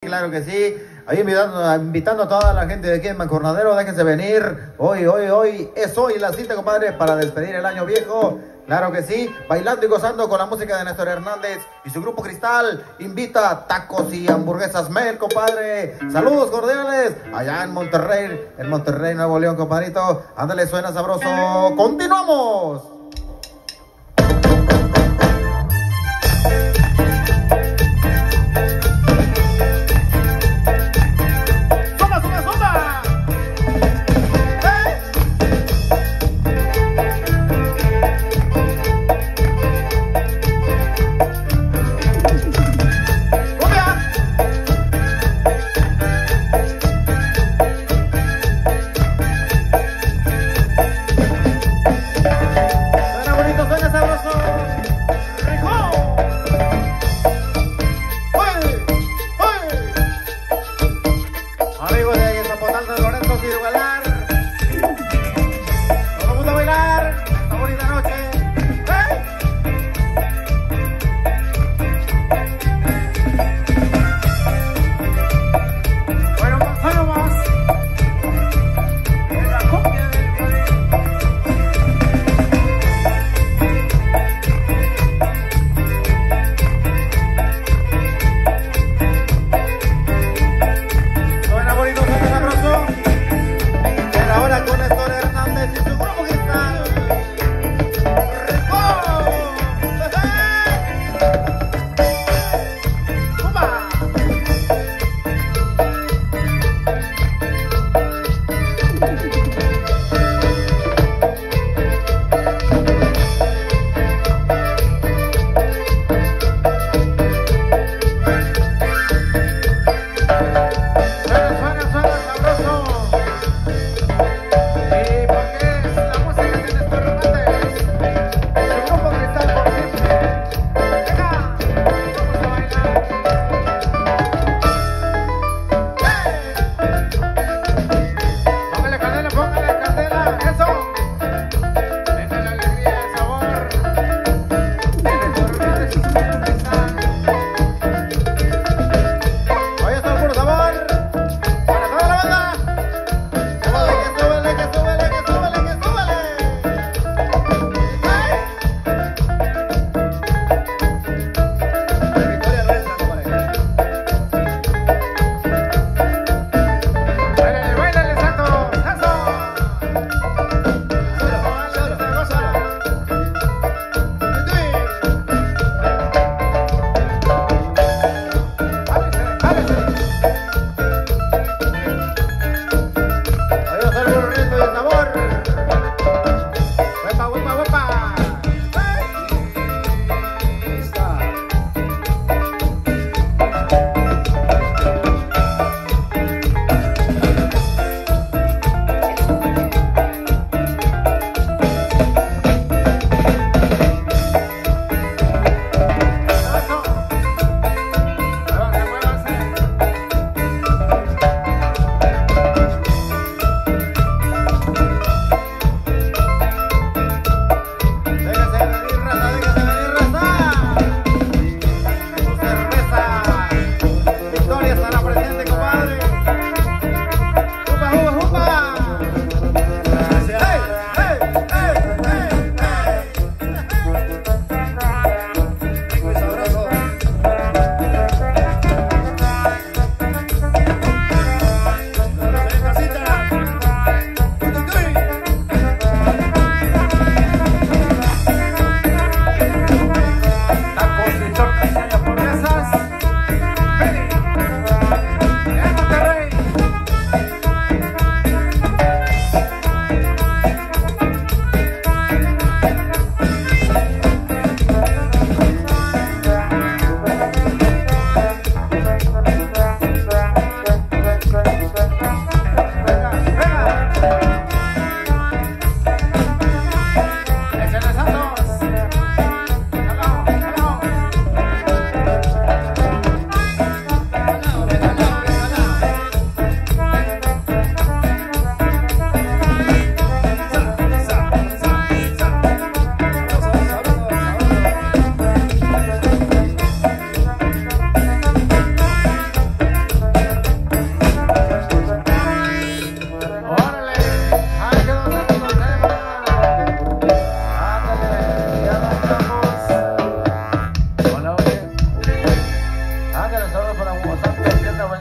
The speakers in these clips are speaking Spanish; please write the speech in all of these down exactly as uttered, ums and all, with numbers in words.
claro que sí. Ahí invitando, invitando a toda la gente de aquí en Mancornadero, déjense venir. Hoy, hoy, hoy, es hoy la cita, compadre, para despedir el año viejo. Claro que sí, bailando y gozando con la música de Néstor Hernández y su grupo Cristal. Invita tacos y hamburguesas Mel, compadre. Saludos cordiales allá en Monterrey, en Monterrey, Nuevo León, compadrito. Ándale, suena sabroso. ¡Continuamos!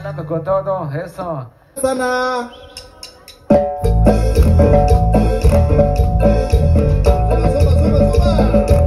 bailando con todo eso. Sana. Suba, suba, suba.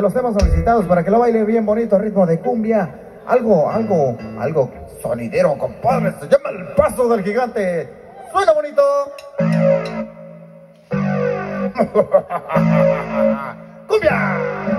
los temas solicitados para que lo baile bien bonito, ritmo de cumbia. Algo, algo, algo sonidero, compadre. Se llama El Paso del Gigante. Suena bonito. ¡Cumbia!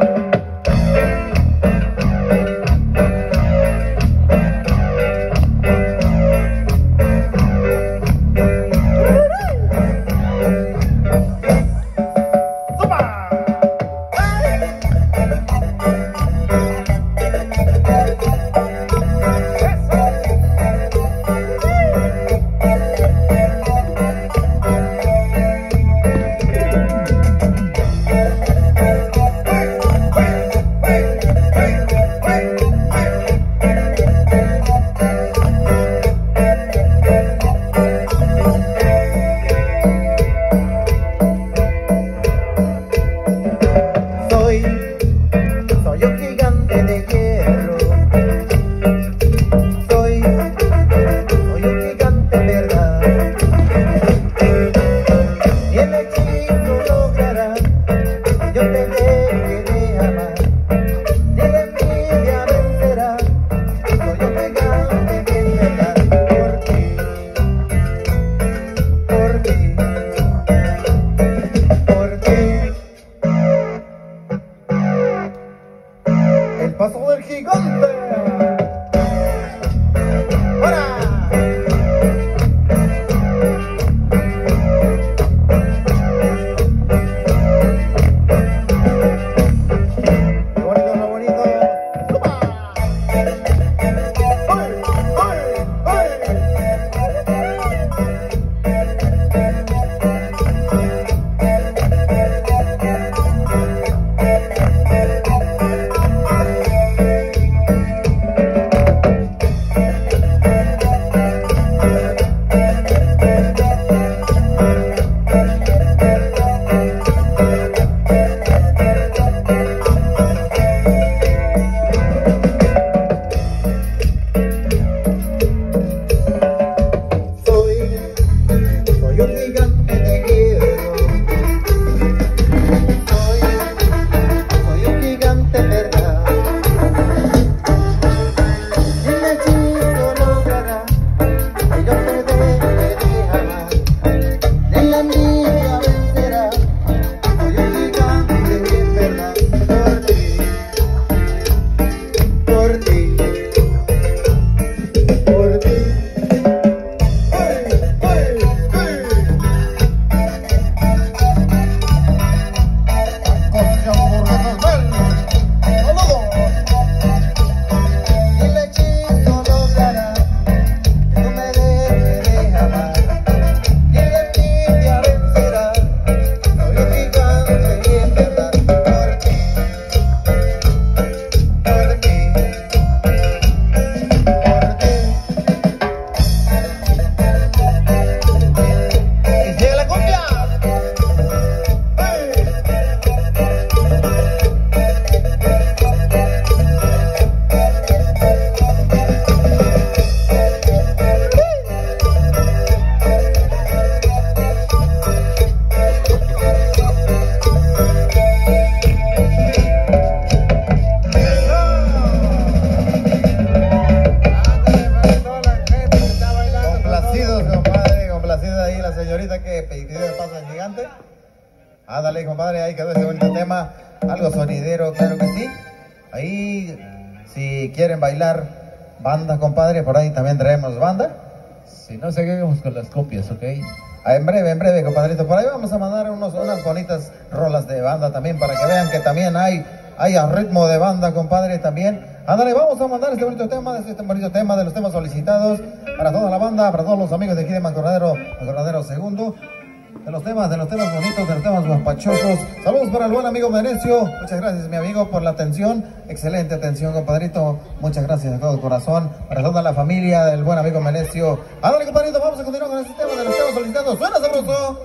Ándale, compadre, ahí quedó ese bonito tema, algo sonidero, claro que sí. Ahí, si quieren bailar banda, compadre, por ahí también traemos banda. Si no, seguimos con las copias, ¿ok? Ah, en breve, en breve, compadrito. Por ahí vamos a mandar unos, unas bonitas rolas de banda también, para que vean que también hay, hay a ritmo de banda, compadre, también. Ándale, vamos a mandar este bonito tema, este bonito tema de los temas solicitados para toda la banda, para todos los amigos de aquí de Mancornadero, Mancornadero Segundo. De los temas, de los temas bonitos, de los temas guapachosos. Saludos para el buen amigo Venecio. Muchas gracias, mi amigo, por la atención. Excelente atención, compadrito. Muchas gracias de todo corazón. Para toda la familia del buen amigo Venecio. Ándale, compadrito, vamos a continuar con este tema de los temas solicitados. ¡Suena sabroso!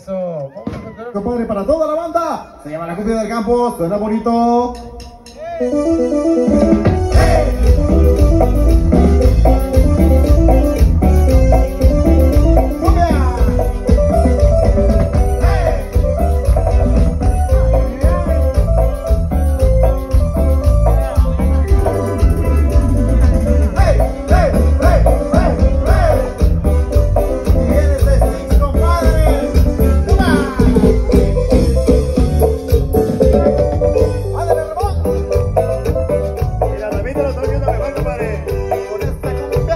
Eso. Vamos a tocar. Compadre, para toda la banda. Se llama la cumbia del campo. Suena bonito. Mira, David te lo estoy viendo mejor, compadre. Con esta cumbia.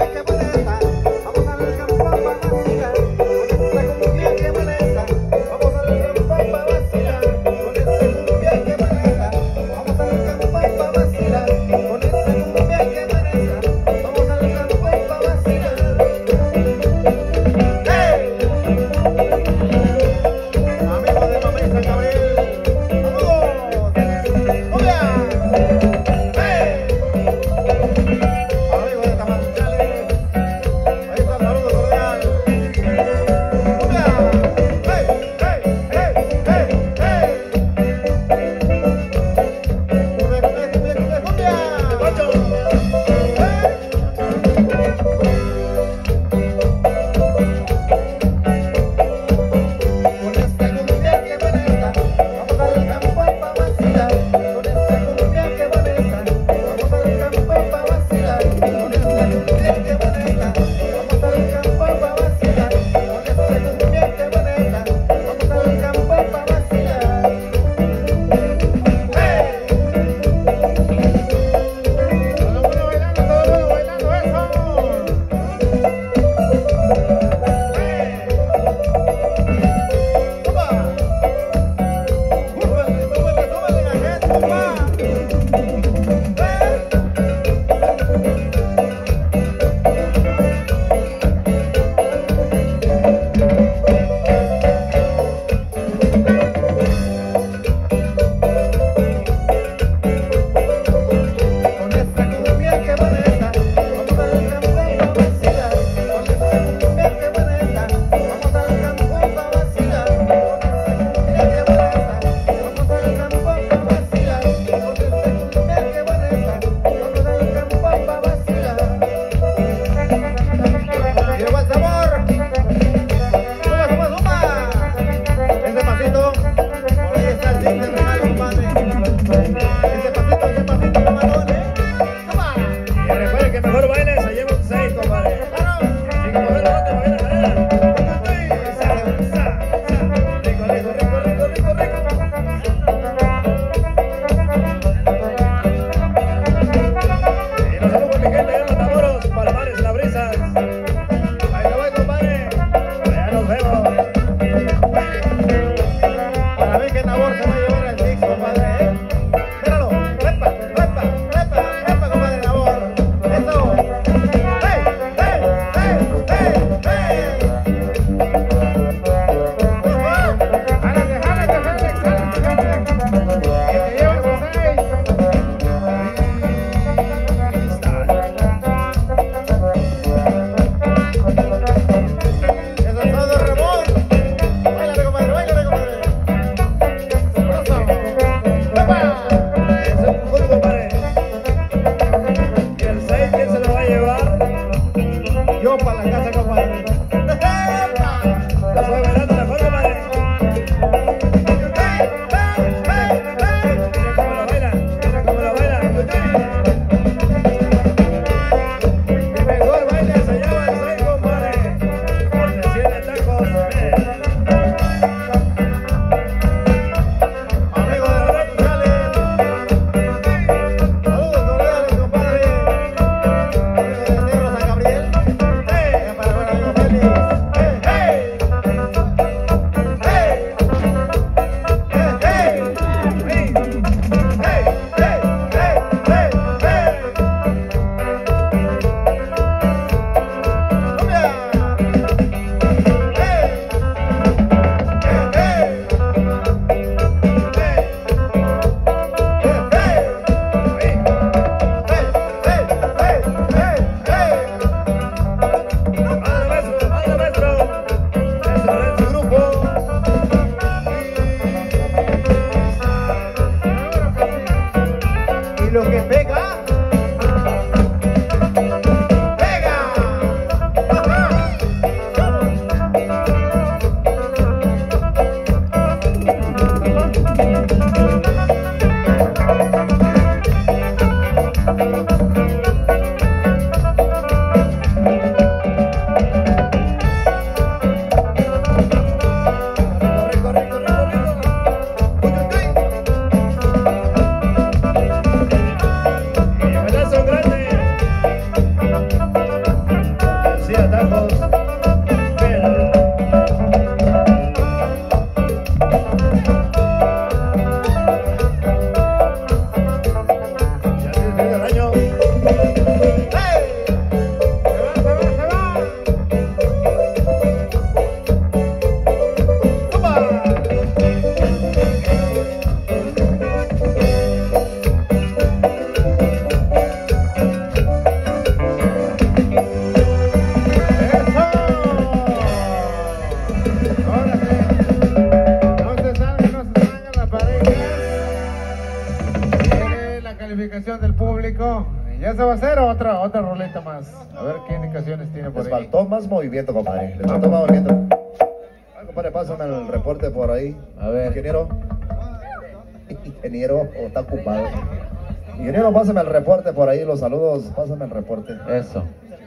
¿Ya se va a hacer otra, otra roleta más? A ver qué indicaciones tiene por Les ahí. faltó más movimiento, compadre. Les faltó más movimiento. Ah, compadre, pásame el reporte por ahí. A ver. Ingeniero. Ingeniero, o está ocupado. Ingeniero, pásame el reporte por ahí, los saludos. Pásame el reporte. Eso.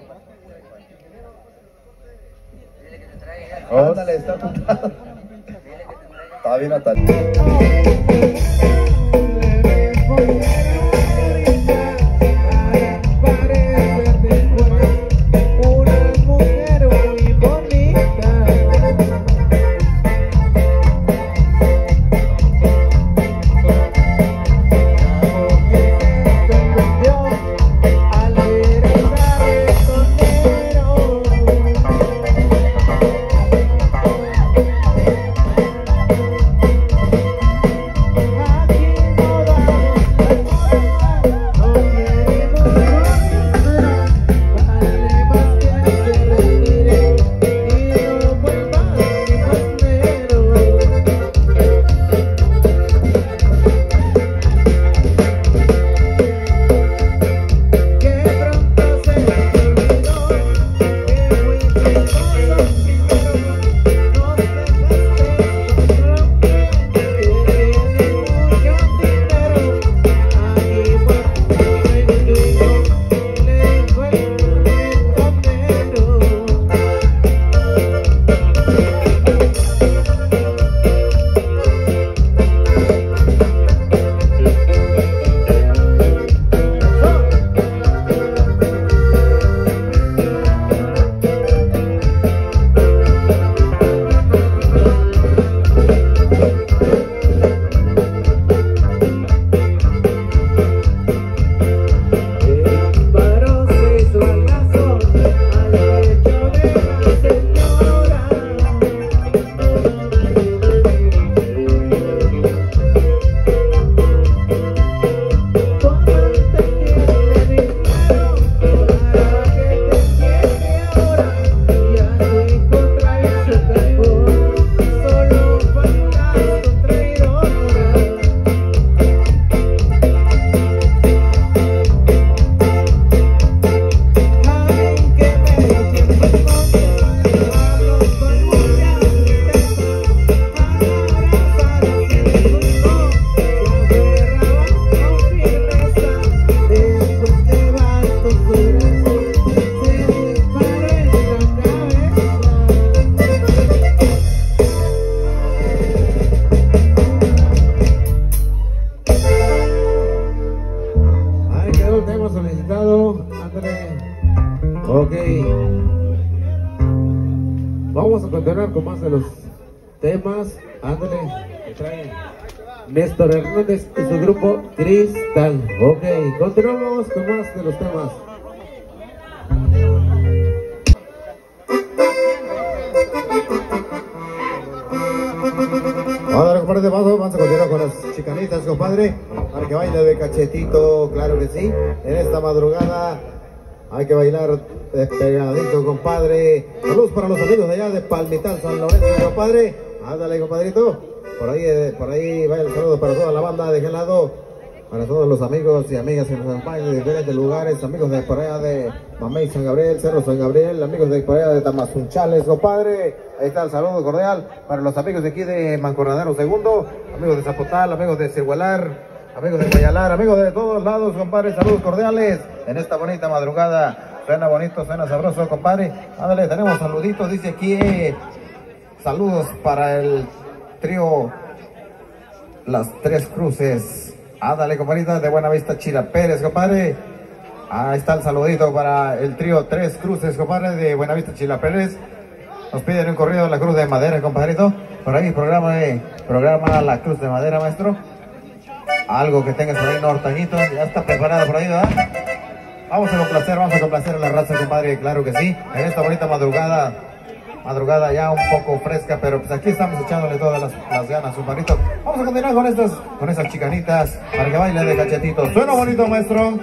Ándale, está ocupado. Está bien atalado. Ok. Vamos a continuar con más de los temas. Ándale, que trae Néstor Hernández y su grupo Cristal. Ok, continuamos con más de los temas. Ahora, compadre, vamos, vamos a continuar con las chicanitas, compadre, para que baile de cachetito, claro que sí. En esta madrugada hay que bailar pegadito, compadre. Saludos para los amigos de allá de Palmital, San Lorenzo, compadre. Ándale, compadrito. Por ahí, eh, por ahí vaya el saludo para toda la banda de aquel lado, para todos los amigos y amigas que nos acompañan de diferentes lugares, amigos de por allá de Mamey, San Gabriel, Cerro San Gabriel, amigos de por allá de Tamazunchales, compadre. Ahí está el saludo cordial para los amigos de aquí de Mancornadero Segundo, amigos de Zapotal, amigos de Cirhuelar, amigos de Payalar, amigos de todos lados, compadre. Saludos cordiales en esta bonita madrugada. Suena bonito, suena sabroso, compadre. Ándale, tenemos saluditos, dice aquí, eh, saludos para el trío Las Tres Cruces. Ándale, compadrita, de Buenavista Chila Pérez, compadre. Ahí está el saludito para el trío Tres Cruces, compadre, de Buenavista Chila Pérez. Nos piden un corrido de la Cruz de Madera, compadrito. Por ahí, programa de, programa La Cruz de Madera, maestro. Algo que tengas por ahí, nortañito. Ya está preparada por ahí, ¿verdad? Vamos a complacer, vamos a complacer a la raza, compadre, claro que sí. En esta bonita madrugada, madrugada ya un poco fresca, pero pues aquí estamos echándole todas las, las ganas, compadrito. Vamos a continuar con estas, con esas chicanitas, para que baile de cachetito. Suena bonito, maestro.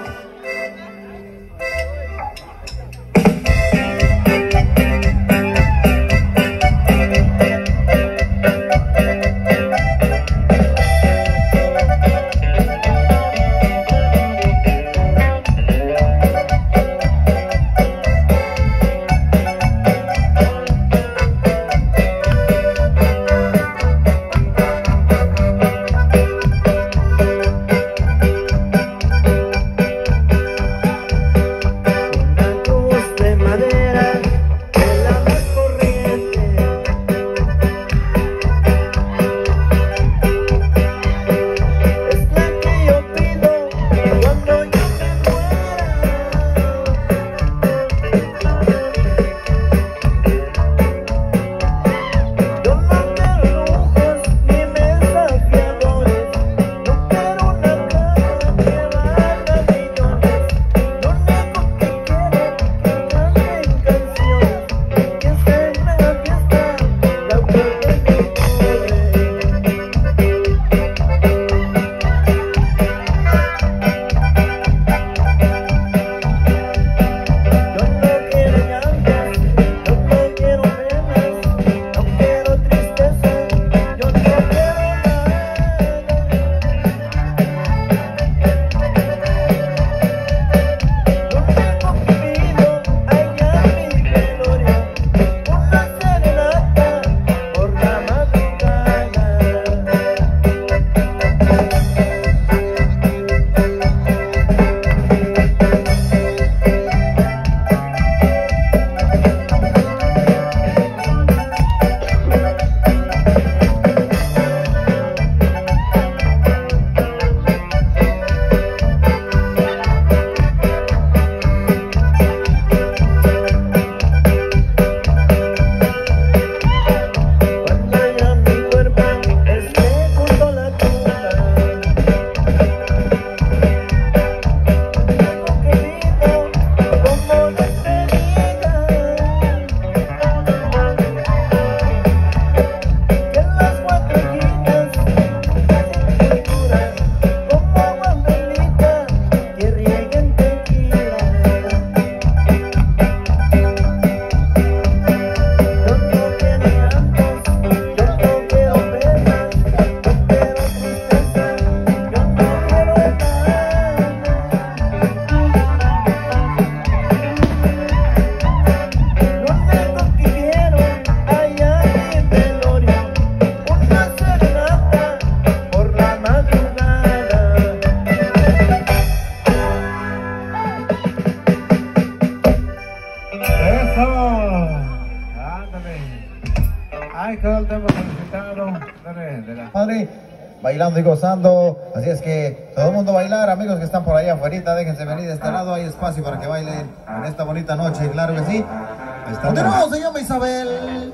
Ahí quedó el tema solicitado. Dale, de la... Padre, bailando y gozando, así es que todo el mundo bailar, amigos que están por ahí afuera, déjense venir de este lado, hay espacio para que bailen en esta bonita noche, claro que sí. Continuamos, se llama Isabel.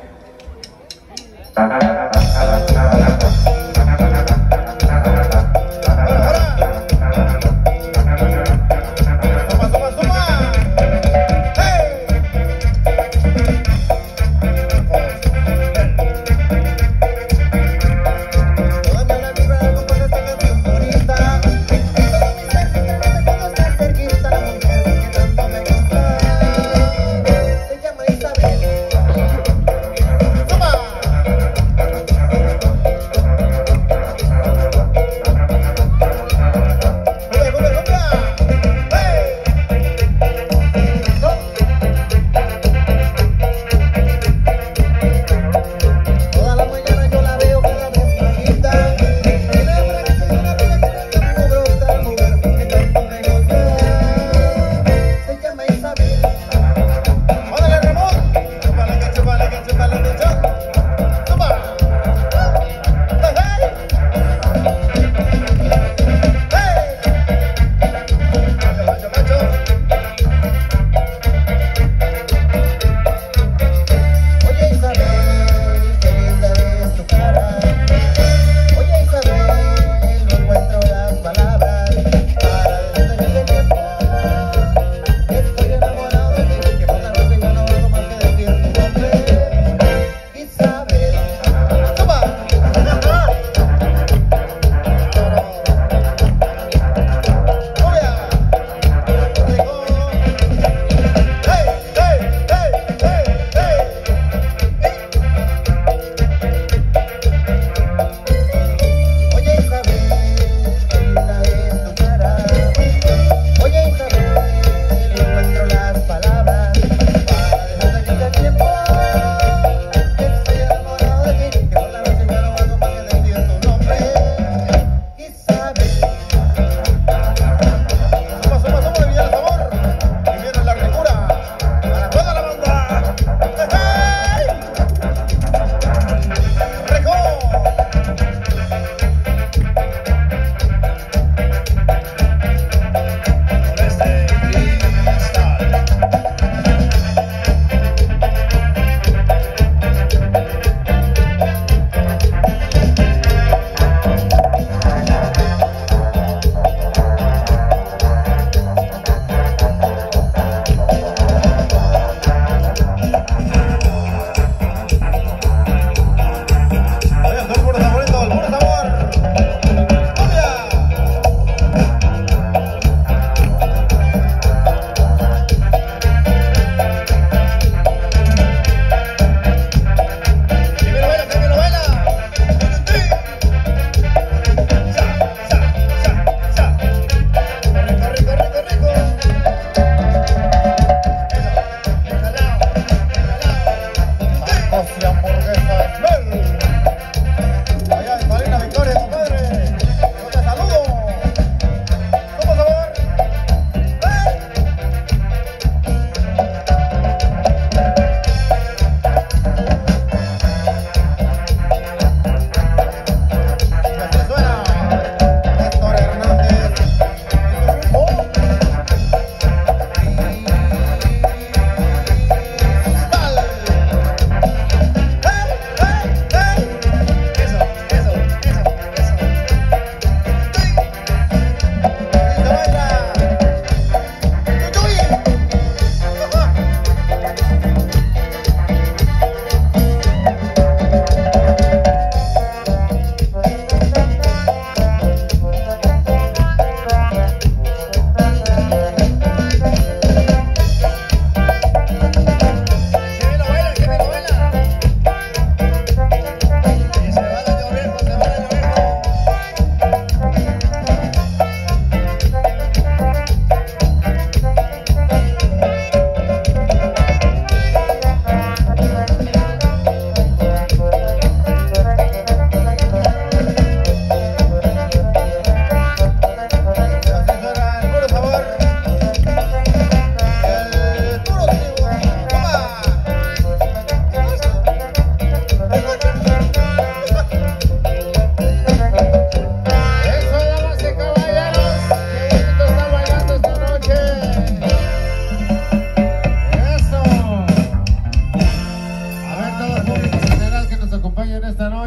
Toma.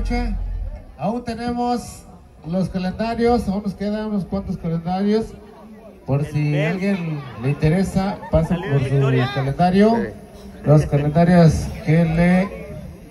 noche. Aún tenemos los calendarios, aún nos quedan unos cuantos calendarios. Por si a alguien le interesa, pasen por su calendario. Los calendarios que le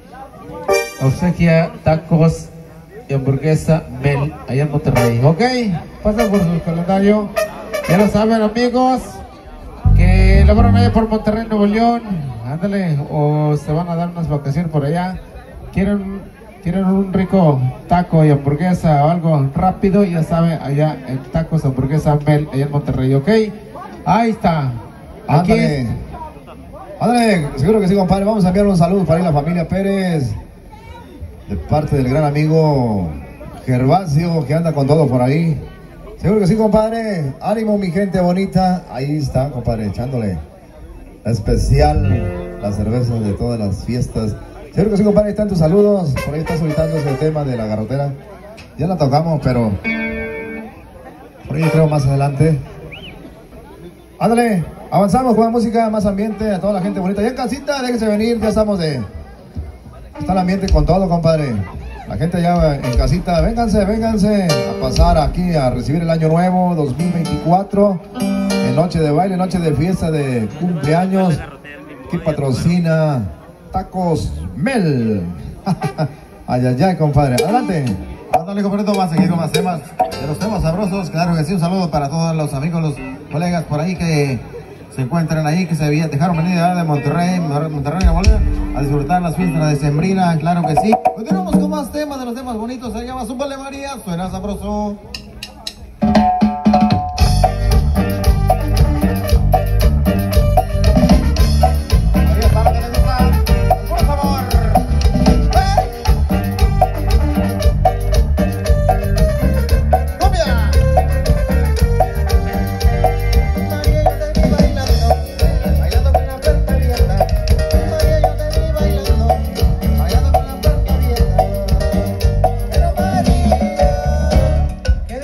obsequia Tacos y Hamburguesa Mel allá en Monterrey. Ok, pasen por su calendario. Ya lo saben, amigos, que la van allá por Monterrey, Nuevo León. Ándale, o se van a dar unas vacaciones por allá. Quieren, quieren un rico taco y hamburguesa o algo rápido, ya saben, allá en Tacos, Hamburguesa Mel allá en Monterrey. Ok, ahí está. Aquí. Ándale. Ándale, seguro que sí, compadre. Vamos a enviar un saludo para ahí la familia Pérez, de parte del gran amigo Gervasio, que anda con todo por ahí. Seguro que sí, compadre. Ánimo, mi gente bonita. Ahí está, compadre, echándole la especial, las cervezas de todas las fiestas. Seguro que sí, compadre. Ahí están tus saludos. Por ahí está solicitando ese tema de la garrotera. Ya la tocamos, pero por ahí creo más adelante. Ándale, avanzamos con la música, más ambiente, a toda la gente bonita. Ya en casita, déjense venir, ya estamos de... Está el ambiente con todo, compadre. La gente ya en casita, vénganse, vénganse a pasar aquí a recibir el año nuevo dos mil veinticuatro. En noche de baile, noche de fiesta de cumpleaños. Que patrocina Tacos Mel. Ay, ay, ay, compadre. Adelante. Ándale, compadre, vamos a seguir con más temas, de los temas sabrosos. Claro que sí, un saludo para todos los amigos, los colegas por ahí que se encuentran ahí, que se dejaron venir de Monterrey, Monterrey, Nuevo León, a disfrutar las fiestas de Sembrina. Claro que sí. Continuamos con más temas, de los temas bonitos. Se llama Zúmbale María, suena sabroso. Qué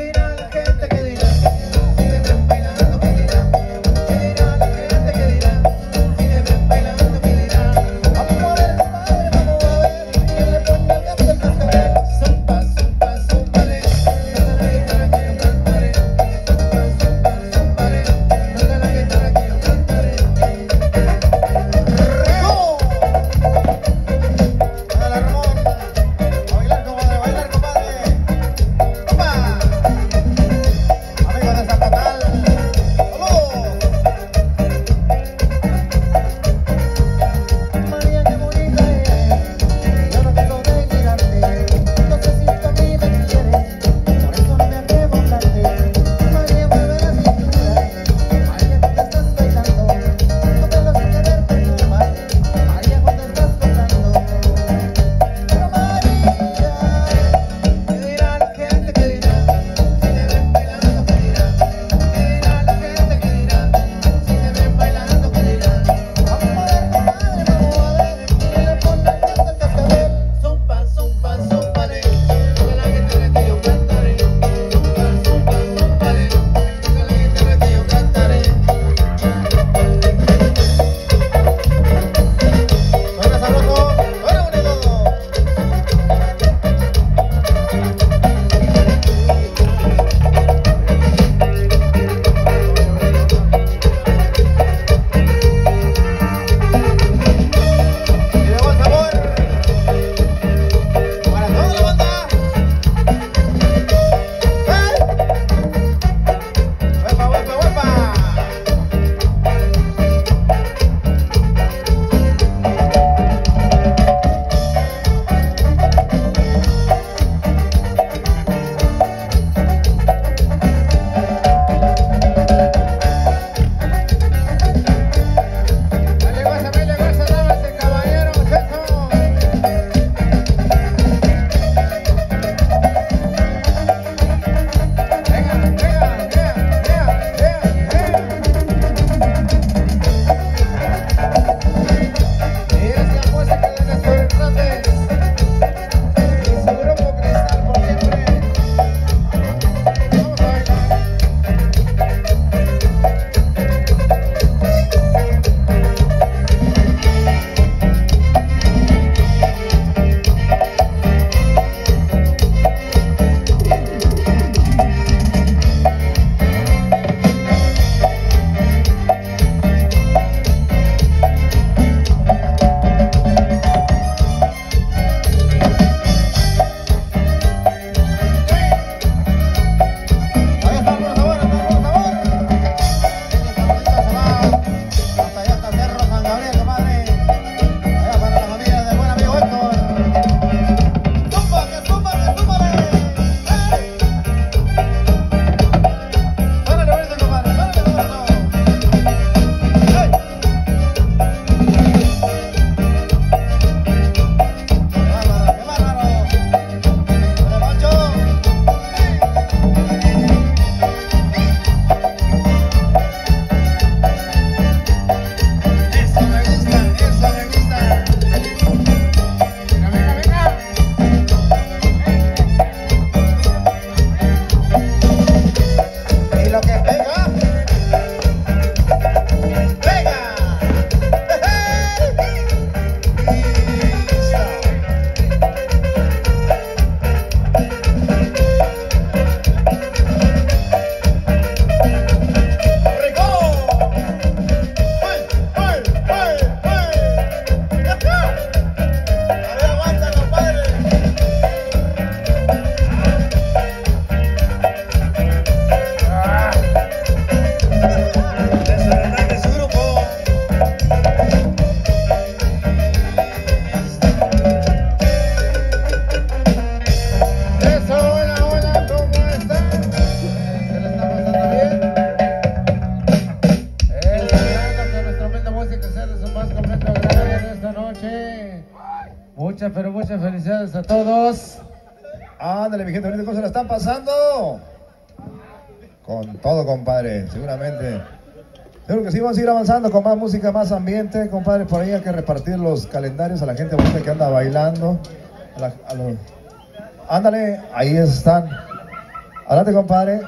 Muchas felicidades a todos. Ándale, mi gente bonita, ¿cómo se la están pasando? Con todo, compadre, seguramente. Seguro que sí, vamos a ir avanzando con más música, más ambiente, compadre. Por ahí hay que repartir los calendarios a la gente bonita que anda bailando. A la, a los... Ándale, ahí están. Adelante, compadre.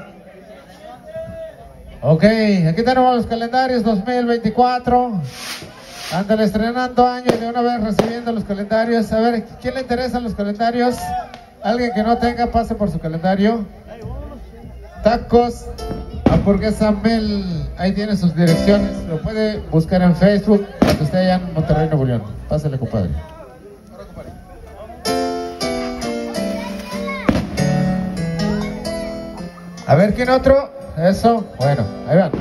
Ok, aquí tenemos los calendarios dos mil veinticuatro. Ándale, estrenando año y de una vez recibiendo los calendarios. A ver, ¿quién le interesan los calendarios? Alguien que no tenga, pase por su calendario. Tacos, hamburguesa Mel, ahí tiene sus direcciones. Lo puede buscar en Facebook cuando esté allá en Monterrey, Nuevo León. Pásale, compadre. A ver, ¿quién otro? Eso, bueno, ahí van.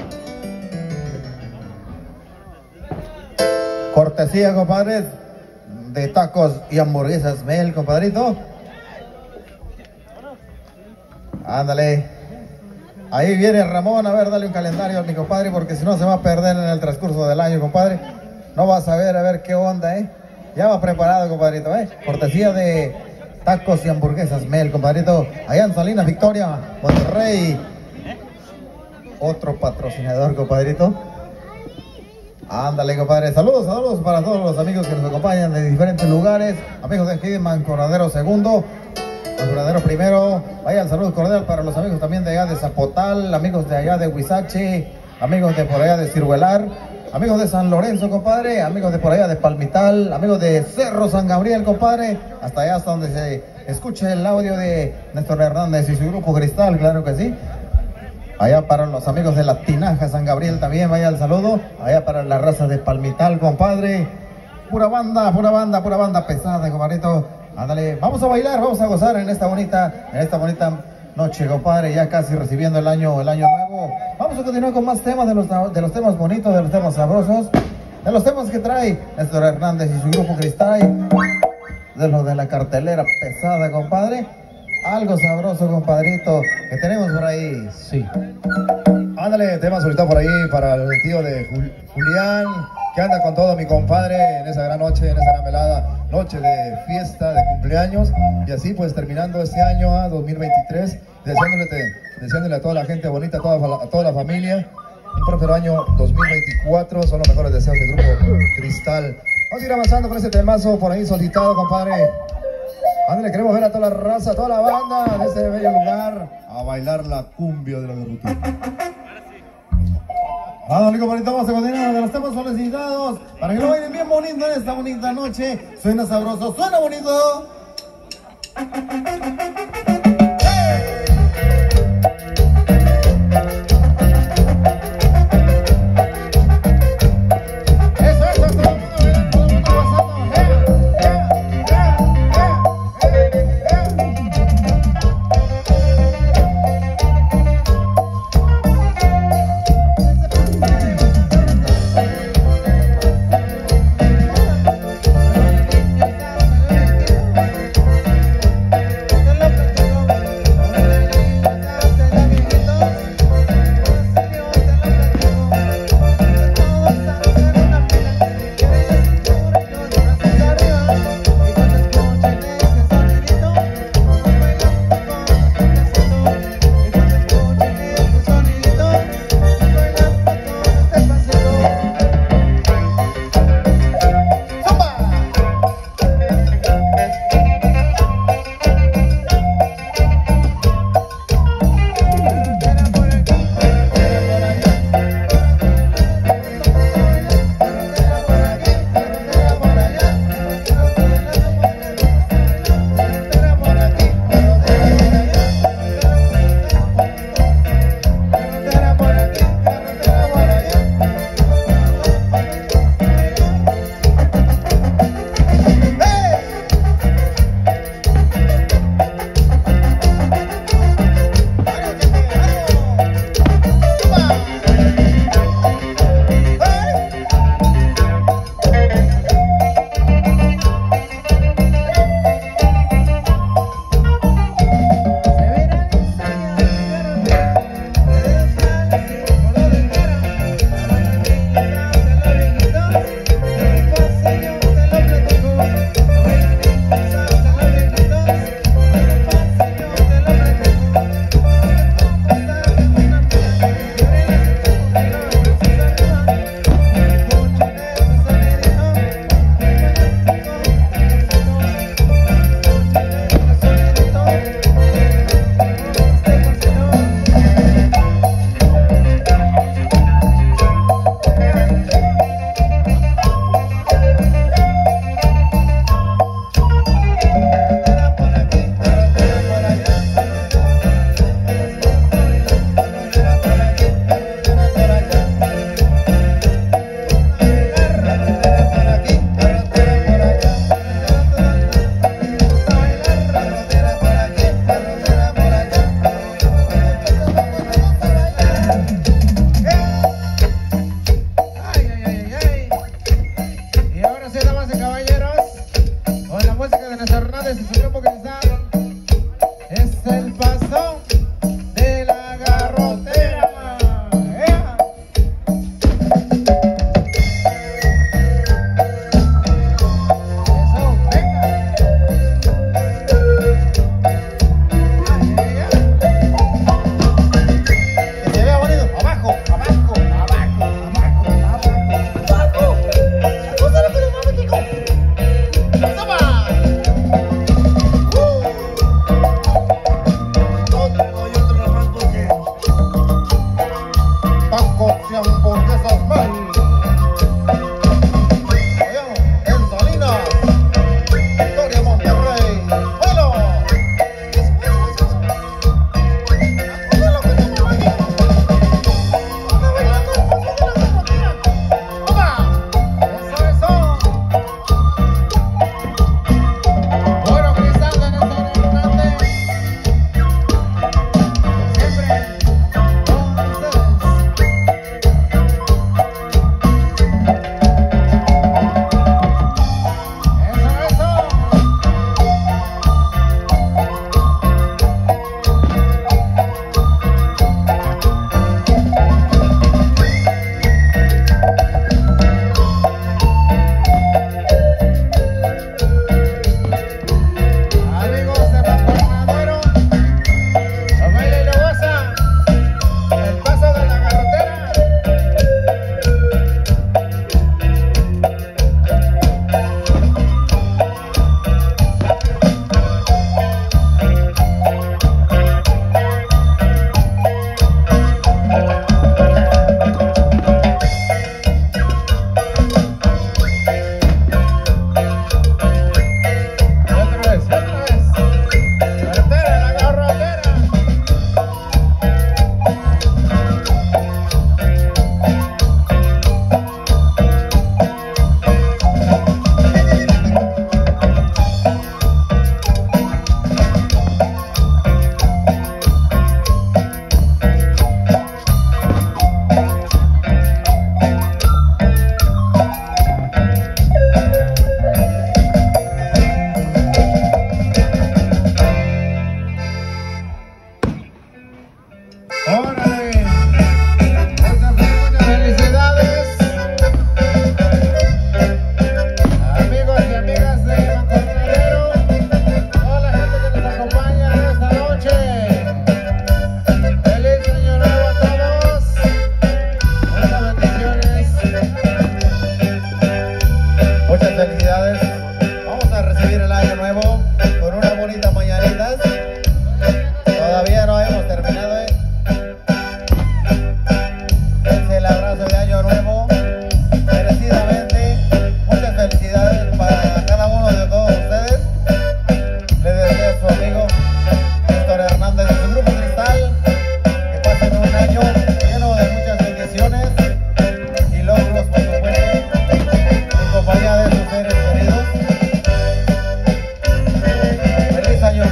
Cortesía, compadres, de tacos y hamburguesas Mel, compadrito. Ándale. Ahí viene Ramón, a ver, dale un calendario a mi compadre, porque si no se va a perder en el transcurso del año, compadre. No vas a ver, a ver qué onda, ¿eh? Ya va preparado, compadrito, ¿eh? Cortesía de tacos y hamburguesas Mel, compadrito. Allá en Salinas, Victoria, Monterrey. Otro patrocinador, compadrito. Ándale, compadre. Saludos, saludos para todos los amigos que nos acompañan de diferentes lugares. Amigos de aquí de Mancornadero segundo, Mancornadero primero. Vaya el saludo cordial para los amigos también de allá de Zapotal, amigos de allá de Huizache, amigos de por allá de Ciruelar, amigos de San Lorenzo, compadre, amigos de por allá de Palmital, amigos de Cerro San Gabriel, compadre, hasta allá hasta donde se escuche el audio de Néstor Hernández y su grupo Cristal, claro que sí. Allá para los amigos de la Tinaja San Gabriel también, vaya el saludo. Allá para la raza de Palmital, compadre. Pura banda, pura banda, pura banda pesada, compadrito. Ándale, vamos a bailar, vamos a gozar en esta bonita, en esta bonita noche, compadre. Ya casi recibiendo el año, el año nuevo. Vamos a continuar con más temas de los, de los temas bonitos, de los temas sabrosos, de los temas que trae Néstor Hernández y su grupo Cristal, de los de la cartelera pesada, compadre. Algo sabroso, compadrito, que tenemos por ahí. Sí. Ándale, tema solicitado por ahí para el tío de Jul Julián, que anda con todo, mi compadre, en esa gran noche, en esa gran velada, noche de fiesta, de cumpleaños, y así pues terminando este año, a dos mil veintitrés, deseándole, deseándole a toda la gente bonita, a toda, a toda la familia, un próspero año dos mil veinticuatro, son los mejores deseos del grupo Cristal. Vamos a ir avanzando con ese temazo por ahí solicitado, compadre. Ándale, queremos ver a toda la raza, a toda la banda de este bello lugar a bailar la cumbia de la Guerruta. Ándale, compadrito, vamos a continuar de los temas solicitados para que lo bailen bien bonito en esta bonita noche. Suena sabroso, suena bonito. Dale Felicidades a su grupo Cristal. Es el paso de la garrotera. ¡Ea! Eso, venga. Ay, ay, ay. Que se vea bonito. Abajo, abajo, abajo, abajo, abajo, abajo. ¡Úsalo con el mano, chico! ¡Toma! Otro y otro rato que tacos y hamburguesas mal. Oye, en Salinas, Victoria, Monterrey. ¡Bueno! Eso, eso, eso, eso. Apóyalo con tu mamá. Anda bailando el paso de la garrotera. ¡Toma! Eso, eso. Bueno, Cristal de Néstor Hernández. Siempre con ustedes. Eso, eso. Amigos de Mancornadero, lo baila y lo goza. El paso de la garrotera. Otra vez, otra vez. Garrotera, la garrotera. ¡Órale! Muchas, muchas felicidades. Amigos y amigas de Mancornadero, toda la gente que nos acompaña esta noche. Feliz año nuevo a todos. Muchas bendiciones. Muchas felicidades. Vamos a recibir el año nuevo con unas bonitas mañanitas. Todavía no hemos terminado, ¿eh? Es el abrazo de año nuevo. Merecidamente. Muchas felicidades para cada uno de todos ustedes. Les deseo a su amigo Néstor Hernández de su grupo Cristal que pasen un año lleno de muchas bendiciones y logros, por supuesto, en compañía de sus seres queridos. Feliz año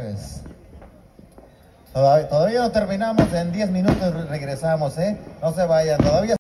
pues. Todavía, todavía no terminamos, en diez minutos regresamos, ¿eh? No se vayan, todavía.